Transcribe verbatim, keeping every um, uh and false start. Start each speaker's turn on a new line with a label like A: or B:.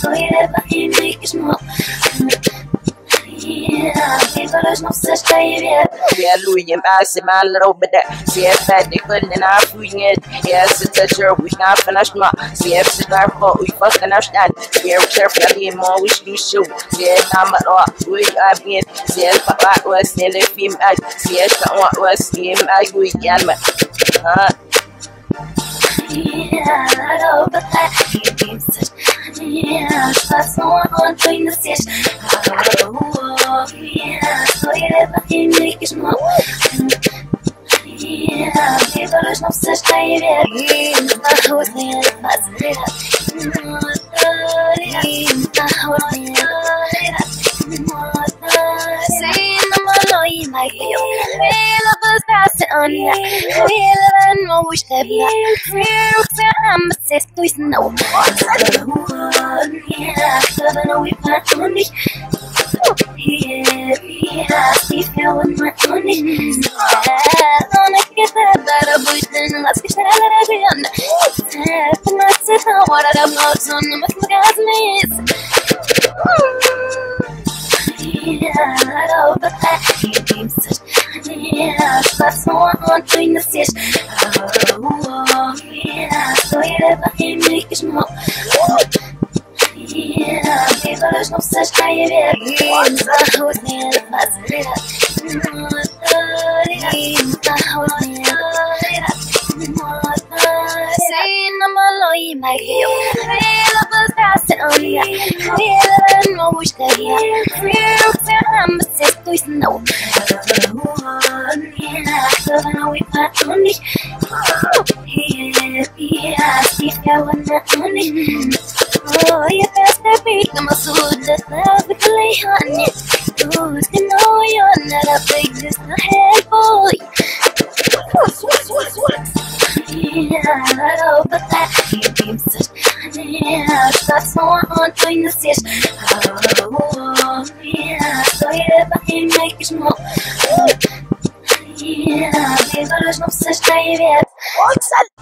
A: tô ireba e meio que esmou. Figurers não se escrever.
B: Hallelujah, massive, my little bit. See if that they couldn't and I'm doing it. Yes, it's a sure we not finished. See if it's our fault, we fucking understand. See if careful, I mean, more we should shoot. See if I'm at all, we are being. See if I was in the film. See if I was in my weekend. Huh?
A: Yeah, I know, but I keep such. Yeah, that's no one doing the fish. Oh, yeah, so ireba e meio que esmou. Yeah, figurers não se escrever. Na rua sem a fazer. Say no more, you might feel. Feel of us passing on ya. Feel of no wish to be. Feel that I'm obsessed with no. Yeah, I know we find money. Yeah, yeah, I feel with my money. I wanna get that better, but then let's get that again. And I said, I wanted to know something with my guys. Yeah, I know, but I keep such. Yeah, that's no one doing the fish. Oh, yeah, so ireba e meio que esmou. Yeah, figurers não se escrever. Na rua sem a fazer. Say no more, you might feel. Feel of us passing on ya. Feel of no wish to be. Feel that I'm obsessed with no. Yeah, I know we find money. Yeah, yeah, I feel with my money. Oh, you best to beat them, so that's not with the lay on it. You still know you're not a big, just a head boy. Yeah, I know, but I keep such. Yeah, that's no one doing the fish. Oh, yeah, so ireba e meio que esmou. Yeah, figurers não se escrever.